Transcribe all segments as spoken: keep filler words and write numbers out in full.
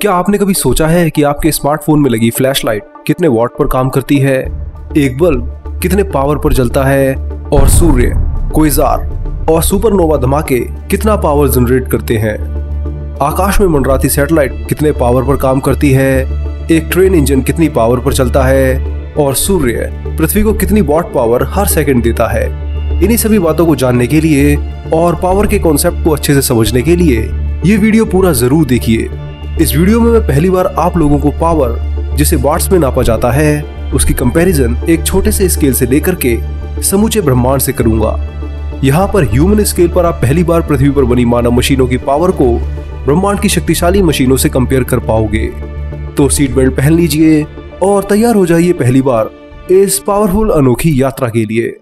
क्या आपने कभी सोचा है कि आपके स्मार्टफोन में लगी फ्लैशलाइट कितने वॉट पर काम करती है, एक बल्ब कितने पावर पर जलता है, और सूर्य, क्वेज़ार और सुपरनोवा धमाके कितना पावर जनरेट करते हैं। आकाश में मंडराती सैटेलाइट कितने पावर पर काम करती है, एक ट्रेन इंजन कितनी पावर पर चलता है, और सूर्य पृथ्वी को कितनी वॉट पावर हर सेकंड देता है। इन्हीं सभी बातों को जानने के लिए और पावर के कॉन्सेप्ट को अच्छे से समझने के लिए ये वीडियो पूरा जरूर देखिए। इस वीडियो में मैं पहली बार आप लोगों को पावर, जिसे वाट्स में नापा जाता है, उसकी कंपैरिजन एक छोटे से स्केल से लेकर के समूचे ब्रह्मांड से करूंगा। यहाँ पर ह्यूमन स्केल पर आप पहली बार पृथ्वी पर बनी मानव मशीनों की पावर को ब्रह्मांड की शक्तिशाली मशीनों से कंपेयर कर पाओगे। तो सीट बेल्ट पहन लीजिए और तैयार हो जाइए पहली बार इस पावरफुल अनोखी यात्रा के लिए।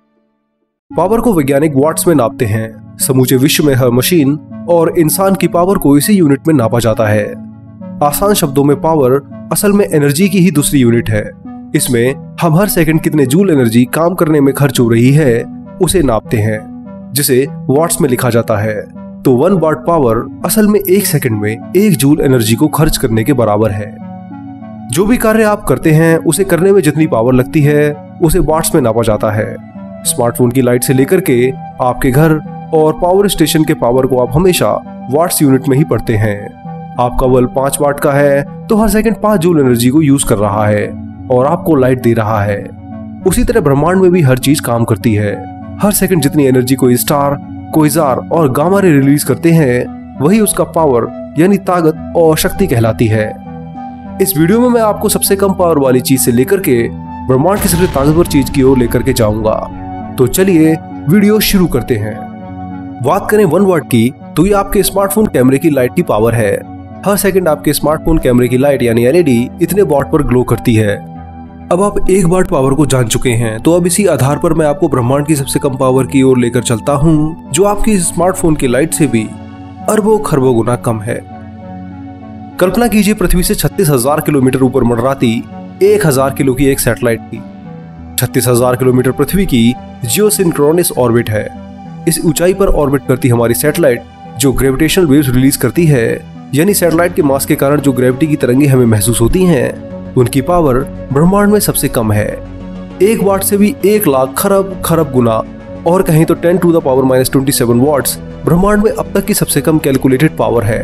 पावर को वैज्ञानिक वाट्स में नापते हैं। समूचे विश्व में हर मशीन और इंसान की पावर को इसी यूनिट में नापा जाता है। आसान शब्दों में पावर असल में एनर्जी की ही दूसरी यूनिट है। इसमें हम हर सेकंड कितने जूल एनर्जी काम करने में खर्च हो रही है उसे नापते हैं, जिसे वाट्स में लिखा जाता है। तो वन वाट पावर असल में एक सेकंड में एक जूल एनर्जी को खर्च करने के बराबर है। जो भी कार्य आप करते हैं उसे करने में जितनी पावर लगती है उसे वाट्स में नापा जाता है। स्मार्टफोन की लाइट से लेकर के आपके घर और पावर स्टेशन के पावर को आप हमेशा वाट्स यूनिट में ही पढ़ते हैं। आपका बल्ब पांच वाट का है तो हर सेकंड पांच जूल एनर्जी को यूज कर रहा है और आपको लाइट दे रहा है। उसी तरह ब्रह्मांड में भी हर चीज काम करती है। हर सेकंड जितनी एनर्जी कोई स्टार, क्वेज़ार और गामा रे रिलीज करते हैं वही उसका पावर यानी ताकत और शक्ति कहलाती है। इस वीडियो में मैं आपको सबसे कम पावर वाली चीज से लेकर के ब्रह्मांड की सबसे ताकतवर चीज की ओर लेकर के जाऊंगा। तो चलिए वीडियो शुरू करते हैं। बात करें वन वाट की तो ये आपके स्मार्टफोन कैमरे की लाइट की पावर है। हर सेकंड आपके स्मार्टफोन कैमरे की लाइट यानी एलईडी इतने वाट पर ग्लो करती है। अब आप एक वाट पावर को जान चुके हैं तो अब इसी आधार पर मैं आपको ब्रह्मांड की सबसे कम पावर की ओर लेकर चलता हूँ, जो आपकी स्मार्टफोन की लाइट से भी अरबों खरबों गुना कम है। कल्पना कीजिए पृथ्वी से छत्तीस हजार किलोमीटर ऊपर मंडराती एक हजार किलो की एक सैटेलाइट की। छत्तीस हजार किलोमीटर पृथ्वी की जियोसिंक्रोनस ऑर्बिट है। इस ऊंचाई पर ऑर्बिट करती हमारी सैटेलाइट जो ग्रेविटेशनल वेव्स रिलीज करती है, यानी सैटेलाइट के मास के कारण जो ग्रेविटी की तरंगे हमें महसूस होती हैं, उनकी पावर ब्रह्मांड में सबसे कम है। एक वाट से भी एक लाख खरब खरब गुना, और कहीं तो ten to the power minus twenty seven watts ब्रह्मांड में अब तक की सबसे कम कैलकुलेटेड पावर है।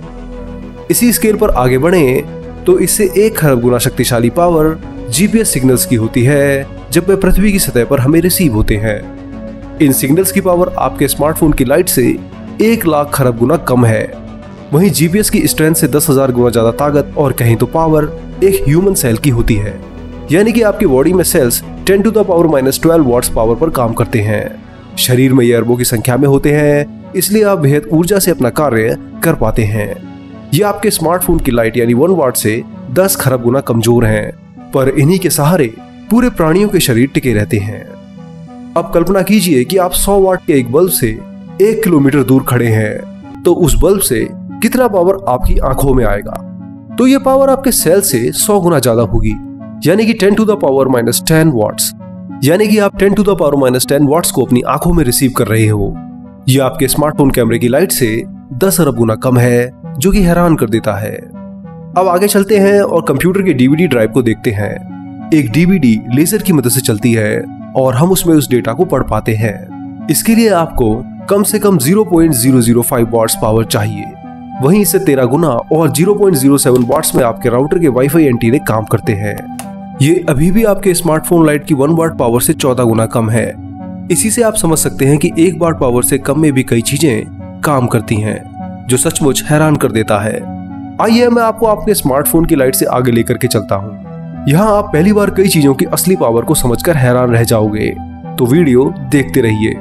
इसी स्केल पर आगे बढ़े तो इससे एक खरब गुना शक्तिशाली पावर जीपीएस सिग्नल्स की होती है, जब वे पृथ्वी की सतह पर हमें रिसीव होते हैं। इन सिग्नल्स की पावर आपके स्मार्टफोन की लाइट से एक लाख खरब गुना कम है। वहीं जीपीएस की स्ट्रेंथ से दस हजार गुना ज्यादा ताकत और कहीं तो पावर एक ह्यूमन सेल की होती है, यानी कि आपकी बॉडी में cells ten to the power minus twelve watts power पर काम करते हैं। शरीर में ये अरबों की संख्या में होते हैं, इसलिए आप बेहद ऊर्जा से अपना कार्य कर पाते हैं। ये आपके स्मार्टफोन की लाइट यानी वन वाट से दस खरब गुना कमजोर हैं, पर इन्हीं के सहारे पूरे प्राणियों के शरीर टिके रहते हैं। अब कल्पना कीजिए कि आप सौ वाट के एक बल्ब से एक किलोमीटर दूर खड़े हैं, तो उस बल्ब से कितना पावर आपकी आंखों में आएगा? तो ये पावर आपके सेल से सौ गुना ज्यादा होगी, यानी कि ten to the power minus ten watts. यानी कि आप ten to the power minus ten watts को अपनी आंखों में रिसीव कर रहे हो। ये आपके स्मार्टफोन कैमरे की लाइट से दस अरब गुना कम है, जो कि हैरान कर देता है। अब आगे चलते हैं और कंप्यूटर के डीवीडी ड्राइव को देखते हैं। एक डीवीडी लेजर की मदद से चलती है और हम उसमें उस डेटा को पढ़ पाते हैं। इसके लिए आपको कम से कम zero point zero zero five watts power चाहिए। वहीं इससे तेरह गुना और zero point zero seven watts में आपके राउटर के वाईफाई एंटीने काम करते हैं। ये अभी भी आपके स्मार्टफोन लाइट की वन वाट पावर से चौदह गुना कम है। इसी से आप समझ सकते हैं कि एक वाट पावर से कम में भी कई चीजें काम करती हैं, जो सचमुच हैरान कर देता है। आइए मैं आपको अपने स्मार्टफोन की लाइट से आगे लेकर के चलता हूँ। यहाँ आप पहली बार कई चीजों की असली पावर को समझकर हैरान रह जाओगे, तो वीडियो देखते रहिए।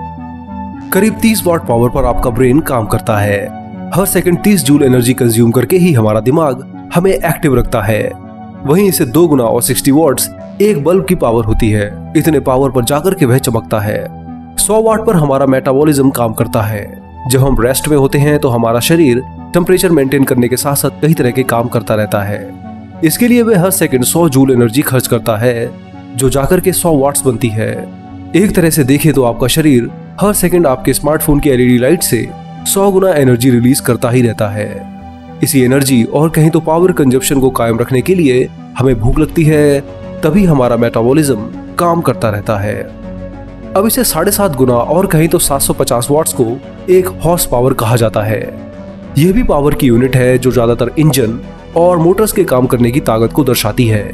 करीब तीस वाट पावर पर आपका ब्रेन काम करता है। हर सेकंड तीस जूल एनर्जी कंज्यूम करके ही हमारा दिमाग हमें एक्टिव रखता है। वहीं इसे दो गुना और साठ वाट्स एक बल्ब की पावर होती है। इतने पावर पर जाकर के वह चमकता है। सौ वाट पर हमारा मेटाबॉलिज्म काम करता है। जब हम रेस्ट में होते हैं तो हमारा शरीर टेम्परेचर मेंटेन करने के साथ साथ कई तरह के काम करता रहता है। इसके लिए वह हर सेकंड सौ जूल एनर्जी खर्च करता है, जो जाकर के सौ वाट्स बनती है। एक तरह से देखें तो आपका शरीर हर सेकंड आपके स्मार्टफोन की एलईडी लाइट से सौ गुना एनर्जी रिलीज करता ही रहता है। इसी एनर्जी और कहीं तो पावर कंजप्शन को कायम रखने के लिए हमें भूख लगती है, तभी हमारा मेटाबॉलिज्म काम करता रहता है। अब इसे साढ़े सात गुना और कहीं तो सात सौ पचास वॉट्स को एक हॉर्स पावर कहा जाता है। यह भी पावर की यूनिट है जो ज्यादातर इंजन और मोटर्स के काम करने की ताकत को दर्शाती है।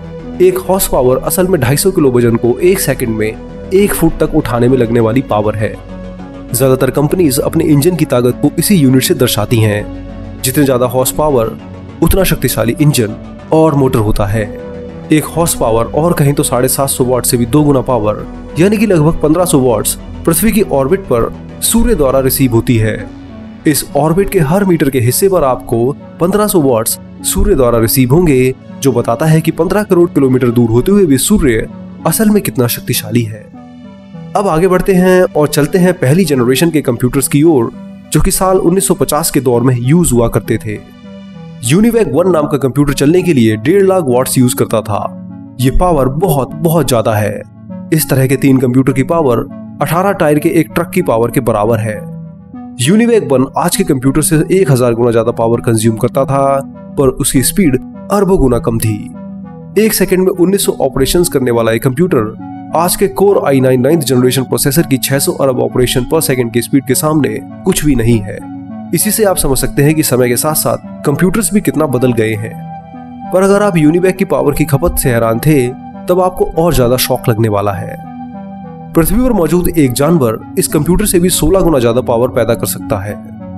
एक हॉर्स पावर असल में ढाई सौ किलो वजन को एक सेकंड में एक फुट तक उठाने में लगने वाली पावर है। ज्यादातर कंपनीज अपने इंजन की ताकत को इसी यूनिट से दर्शाती हैं। जितने ज्यादा हॉर्स पावर उतना शक्तिशाली इंजन और मोटर होता है। एक हॉर्स पावर और कहीं तो साढ़े सात सौ वॉट से भी दो गुना पावर यानी कि लगभग पंद्रह सौ वॉट्स पृथ्वी की ऑर्बिट पर सूर्य द्वारा रिसीव होती है। इस ऑर्बिट के हर मीटर के हिस्से पर आपको पंद्रह सौ वॉट्स सूर्य द्वारा रिसीव होंगे, जो बताता है कि पंद्रह करोड़ किलोमीटर दूर होते हुए भी सूर्य असल में कितना शक्तिशाली है। अब आगे बढ़ते हैं और चलते हैं पहली जनरेशन के कंप्यूटर्स की ओर, जो कि साल उन्नीस सौ पचास के दौर में यूज हुआ करते थे। यूनिवैक वन नाम का कंप्यूटर चलने के लिए डेढ़ लाख वॉट्स यूज करता था। ये पावर बहुत बहुत ज्यादा है। इस तरह के तीन कंप्यूटर की पावर अठारह टायर के एक ट्रक की पावर के बराबर है। यूनिवैक वन आज के कंप्यूटर से एक हज़ार गुना ज्यादा पावर कंज्यूम करता था, पर उसकी स्पीड अरबों गुना कम थी। एक सेकंड में उन्नीस सौ ऑपरेशंस करने वाला एक कंप्यूटर आज के core I nine ninth generation processor की छह सौ अरब ऑपरेशन पर सेकंड की स्पीड के सामने कुछ भी नहीं है। इसी से आप समझ सकते हैं कि समय के साथ साथ कंप्यूटर्स भी कितना बदल गए हैं। पर अगर आप यूनिवैक की पावर की खपत से हैरान थे, तब आपको और ज्यादा शॉक लगने वाला है। पृथ्वी पर मौजूद एक जानवर इस कंप्यूटर से भी सोलह गुना ज्यादा पावर पैदा कर सकता है।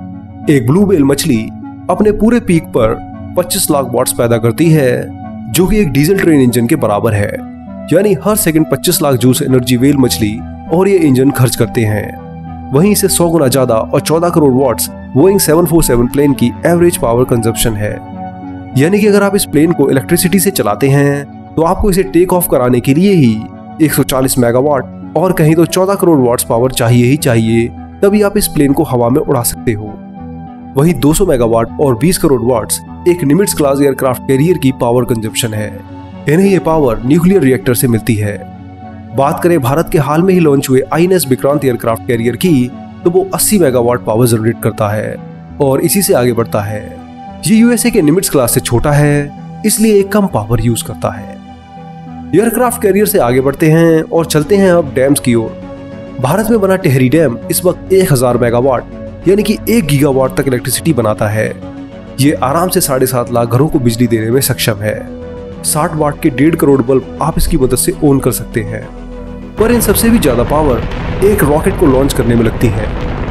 एक ब्लू व्हेल मछली अपने पूरे पीक पर पच्चीस लाख वॉट्स पैदा करती है, जो कि एक डीजल ट्रेन इंजन के बराबर है। यानी हर सेकंड पच्चीस लाख जूल्स एनर्जी व्हेल मछली और ये इंजन खर्च करते हैं। वहीं इसे सौ गुना ज्यादा और चौदह crore watts Boeing seven four seven plane की एवरेज पावर कंजप्शन है। यानी कि अगर आप इस प्लेन को इलेक्ट्रिसिटी से चलाते हैं तो आपको इसे टेक ऑफ कराने के लिए ही एक सौ चालीस मेगावाट और कहीं तो चौदह करोड़ वॉट्स पावर चाहिए ही चाहिए, तभी आप इस प्लेन को हवा में उड़ा सकते हो। वहीं दो सौ मेगावाट और बीस करोड़ वॉट्स एक निमिट्ज क्लास एयरक्राफ्ट कैरियर की पावर कंजप्शन है। इन्हें ये पावर न्यूक्लियर रिएक्टर से मिलती है। बात करें भारत के हाल में ही लॉन्च हुए I N S Vikrant aircraft carrier की, तो वो अस्सी मेगावाट पावर जनरेट करता है और इसी से आगे बढ़ता है। ये यूएसए के निमिट्ज क्लास से छोटा है, इसलिए एक कम पावर यूज करता है। एयरक्राफ्ट कैरियर से आगे बढ़ते हैं और चलते हैं अब डैम्स की ओर। भारत में बना टिहरी डैम इस वक्त एक हज़ार मेगावाट यानी कि एक गीगावाट तक इलेक्ट्रिसिटी बनाता है। ये आराम से साढ़े सात लाख घरों को बिजली देने में सक्षम है। साठ वाट के डेढ़ करोड़ बल्ब आप इसकी मदद से ऑन कर सकते हैं। पर इन सबसे भी ज्यादा पावर एक रॉकेट को लॉन्च करने में लगती है।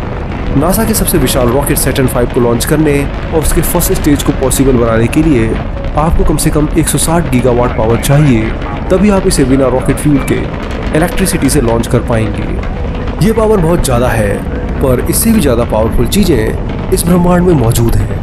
नासा के सबसे विशाल रॉकेट सैटर्न फाइव को लॉन्च करने और उसके फर्स्ट स्टेज को पॉसिबल बनाने के लिए आपको कम से कम एक सौ साठ गीगावाट पावर चाहिए, तभी आप इसे बिना रॉकेट फ्यूल के इलेक्ट्रिसिटी से लॉन्च कर पाएंगे। ये पावर बहुत ज्यादा है, पर इससे भी ज्यादा पावरफुल चीजें इस ब्रह्मांड में मौजूद हैं।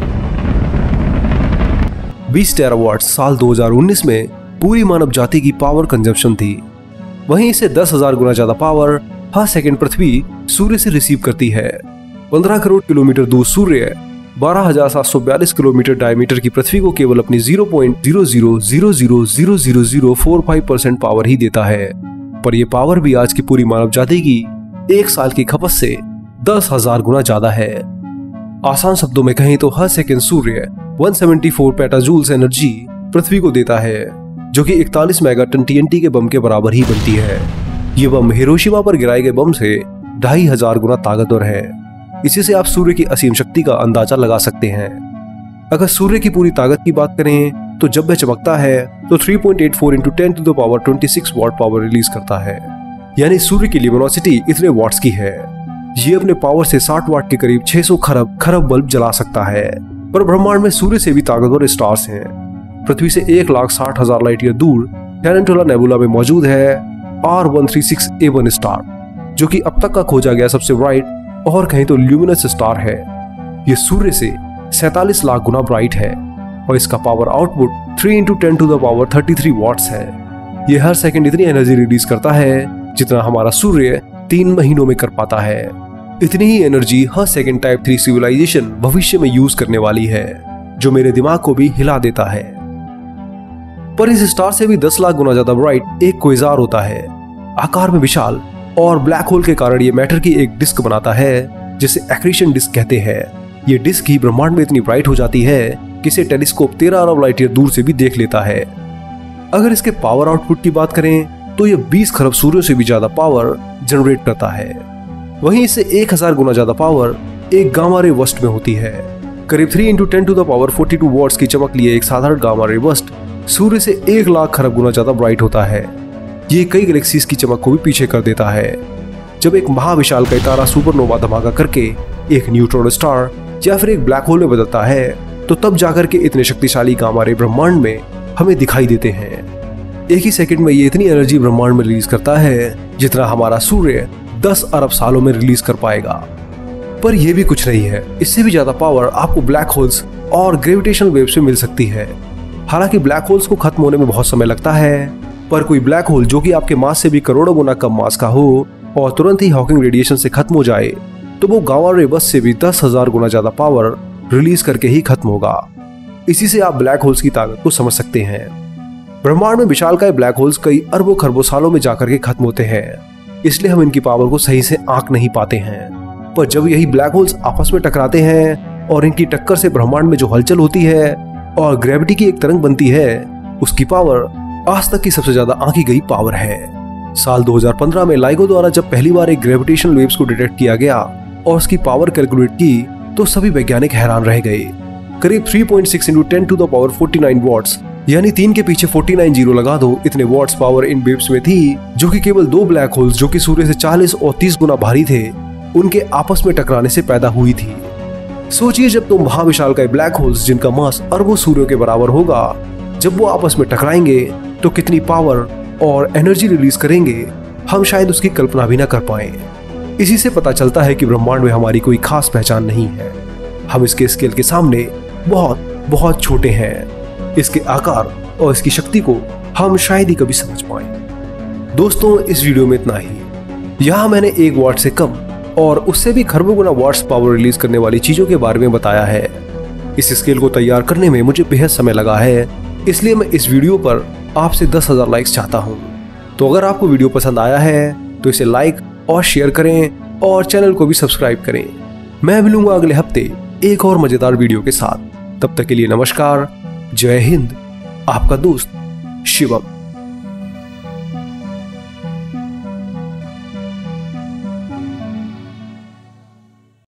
बीस टेरावाट साल दो हज़ार उन्नीस में पूरी मानव जाति की पावर कंजप्शन थी। वहीं इसे दस हज़ार गुना ज्यादा पावर हर सेकंड पृथ्वी सूर्य से रिसीव करती है। पंद्रह करोड़ किलोमीटर दूर सूर्य बारह हज़ार सात सौ बयालीस किलोमीटर डायमीटर की पृथ्वी को केवल अपनी zero point zero zero zero zero zero zero zero four five percent power ही देता है। पर यह पावर भी आज की पूरी मानव जाति की एक साल की खपत से दस हज़ार गुना ज्यादा है। आसान शब्दों में कहें तो हर सेकंड सूर्य एक सौ चौहत्तर पेटाजूल्स एनर्जी पृथ्वी को देता है, जो कि इकतालीस मेगाटन टी एन टी के बम के बराबर ही बनती है। ये बम हिरोशिमा पर गिराए गए बम से ढाई हजार गुना ताकतवर है। इसी से आप सूर्य की असीम शक्ति का अंदाजा लगा सकते हैं। अगर सूर्य की पूरी ताकत की बात करें तो जब वह चमकता है तो तीन पॉइंट आठ चार into ten to the power छब्बीस वाट पावर रिलीज करता है। यानी सूर्य की ल्यूमिनोसिटी इतने वाट्स की है। ये अपने पावर से साठ वाट के करीब छह सौ खरब खरब बल्ब जला सकता है। पर ब्रह्मांड में सूर्य से भी ताकतवर स्टार्स हैं। पृथ्वी से एक लाख साठ हजार लाइट ईयर दूर टेरेंटुला नेबुला में मौजूद है R one three six A one star, जो कि अब तक का खोजा गया सबसे ब्राइट और कहीं तो ल्यूमिनस स्टार है। यह सूर्य से सैतालीस लाख गुना ब्राइट है और इसका power output three into ten to the power thirty three watts है। यह हर सेकंड इतनी एनर्जी रिलीज करता है जितना हमारा सूर्य तीन महीनों में कर पाता है। इतनी ही एनर्जी हर सेकंड टाइप थ्री सिविलाइजेशन भविष्य में यूज करने वाली है, जो मेरे दिमाग को भी हिला देता है। पर इस स्टार से भी दस लाख गुना ज्यादा ब्राइट एक क्वेज़ार होता है। आकार में विशाल और ब्लैक होल के कारण ये मैटर की एक डिस्क बनाता है, जिसे एक्रीशन डिस्क कहते हैं। ये डिस्क ही ब्रह्मांड में इतनी ब्राइट हो जाती है कि इसे टेलीस्कोप तेरह अरब लाइट ईयर दूर से भी देख लेता है। अगर इसके पावर आउटपुट की बात करें तो ये बीस खरब सूर्यों से भी ज्यादा पावर जनरेट करता है। वहीं इससे एक हजार गुना ज्यादा पावर एक गामा रे बर्स्ट में होती है। करीब three into ten to the power forty two watts की चमक लिए एक साधारण गामा रे बर्स्ट सूर्य से एक लाख खरब गुना ज्यादा ब्राइट होता है। ये कई गैलेक्सीज की चमक को भी पीछे कर देता है। जब एक महाविशाल का तारा सुपरनोवा धमाका करके एक न्यूट्रॉन स्टार या फिर एक ब्लैक होल में बदलता है तो तब जाकर के इतने शक्तिशाली गामा रे ब्रह्मांड में हमें दिखाई देते हैं। एक ही सेकंड में ये इतनी एनर्जी ब्रह्मांड में रिलीज करता है जितना हमारा सूर्य दस अरब सालों में रिलीज कर पाएगा। पर यह भी कुछ नहीं है, इससे भी ज्यादा पावर आपको ब्लैक होल्स और ग्रेविटेशनल वेव्स में मिल सकती है। हालांकि ब्लैक होल्स को खत्म होने में बहुत समय लगता है, पर कोई ब्लैक होल जो कि आपके मास से भी करोड़ों गुना कम मास का हो और तुरंत ही हॉकिंग रेडिएशन से खत्म हो जाए तो वो गामा रे बर्स्ट से भी दस हजार गुना ज्यादा पावर रिलीज करके ही खत्म होगा। इसी से आप ब्लैक होल्स की ताकत को समझ सकते हैं। ब्रह्मांड में विशालकाय ब्लैक होल्स कई अरबों खरबों सालों में जाकर के खत्म होते हैं, इसलिए हम इनकी पावर को सही से आंक नहीं पाते हैं। पर जब यही ब्लैक होल्स आपस में टकराते हैं और इनकी टक्कर से ब्रह्मांड में जो हलचल होती है और ग्रेविटी की एक तरंग बनती है, उसकी पावर आज तक की सबसे ज्यादा आंकी गई पावर है। साल दो हज़ार पंद्रह में लाइगो द्वारा जब पहली बार एक ग्रेविटेशनल वेव्स को डिटेक्ट किया गया और उसकी पावर कैलकुलेट की तो सभी वैज्ञानिक हैरान रह गए। करीब three point six into ten to the power forty nine watts, यानी तीन के पीछे फोर्टी नाइन जीरो लगा दो, इतने वॉट्स पावर इन वेव्स में थी जो कि केवल दो ब्लैक होल्स जो कि सूर्य से चालीस और तीस गुना भारी थे उनके आपस में टकराने से पैदा हुई थी। सोचिए जब तुम महाविशालकाय ब्लैक होल्स जिनका मास अरबों सूर्यों के बराबर होगा, जब वो आपस में टकराएंगे तो कितनी पावर और एनर्जी रिलीज करेंगे हम शायद उसकी कल्पना भी ना कर पाए। इसी से पता चलता है कि ब्रह्मांड में हमारी कोई खास पहचान नहीं है। हम इसके स्केल के सामने बहुत बहुत छोटे हैं। इसके आकार और इसकी शक्ति को हम शायद ही कभी समझ पाए। दोस्तों, इस वीडियो में इतना ही। यहाँ मैंने एक वॉट से कम और उससे भी खरबों गुना वॉट्स पावर रिलीज करने वाली चीजों के बारे में बताया है। इस स्केल को तैयार करने में मुझे बेहद समय लगा है, इसलिए मैं इस वीडियो पर आपसे दस हजार लाइक्स चाहता हूँ। तो अगर आपको वीडियो पसंद आया है तो इसे लाइक और शेयर करें और चैनल को भी सब्सक्राइब करें। मैं मिलूंगा अगले हफ्ते एक और मजेदार वीडियो के साथ। तब तक के लिए नमस्कार, जय हिंद, आपका दोस्त शिवम।